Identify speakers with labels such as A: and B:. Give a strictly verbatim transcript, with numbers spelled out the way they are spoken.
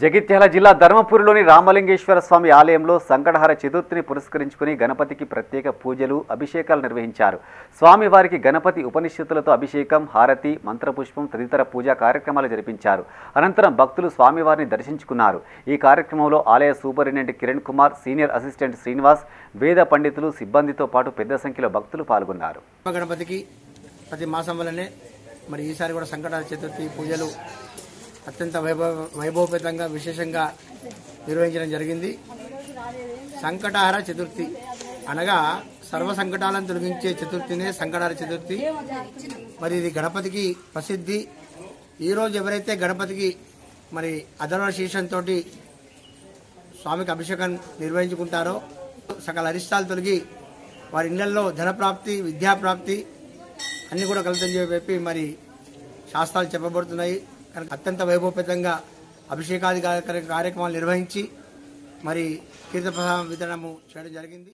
A: జగిత్యాల జిల్లా ధర్మపురిలోని రామలింగేశ్వర స్వామి ఆలయంలో సంకటహర చతుర్థిని పురస్కరించుకుని గణపతికి ప్రత్యేక పూజలు అభిషేకాలు నిర్వహించారు. స్వామివారికి గణపతి ఉపనిషత్తులతో అభిషేకం, హారతి, మంత్రపుష్పం తదితర పూజా కార్యక్రమాలు జరిపించారు. అనంతరం భక్తులు స్వామివారిని దర్శించుకున్నారు. ఈ కార్యక్రమంలో ఆలయ superintendent Kiran Kumar, senior assistant Srinivas, వేద పండితులు, సిబ్బందితో పాటు పెద్ద సంఖ్యలో భక్తులు పాల్గొన్నారు.
B: గణపతికి ప్రతి మాసం వల్లనే మరి ఈసారి కూడా సంకటహర చతుర్థి పూజలు అత్యంత వైభవ వైభవపేతంగా విశేషంగా నిర్వహించడం జరిగింది. సంకటహర చతుర్థి అనగా సర్వ సంకటాలను తొలగించే చతుర్థినే సంకటహర చతుర్థి. మరి ఇది గణపతికి ప్రసిద్ధి. ఈరోజు ఎవరైతే గణపతికి మరి అధర్వ శీర్షంతో స్వామికి అభిషేకం నిర్వహించుకుంటారో సకల అరిష్టాలు తొలగి వారి ఇళ్లలో ధనప్రాప్తి, విద్యాప్రాప్తి అన్ని కూడా కలుగుతాయని చెప్పి మరి శాస్త్రాలు చెప్పబడుతున్నాయి. కనుక అత్యంత వైభవపేతంగా అభిషేకాది కార్యక్రమాలు నిర్వహించి మరి తీర్థప్రసాదం వితరణము చేయడం జరిగింది.